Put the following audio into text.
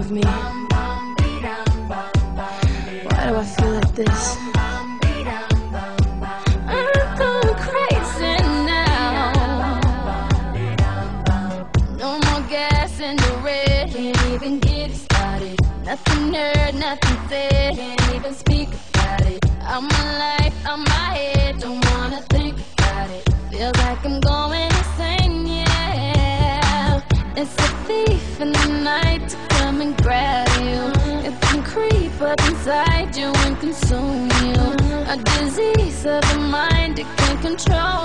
of me. Why do I feel like this? I'm going crazy now. No more gas in the red. Can't even get it started. Nothing heard, nothing said. Can't even speak about it. I'm my life, I'm my head. Don't wanna think about it. Feels like I'm going insane, yeah. It's a thief in the night to come and grab you. It can creep up inside you and consume you. A disease of the mind, it can control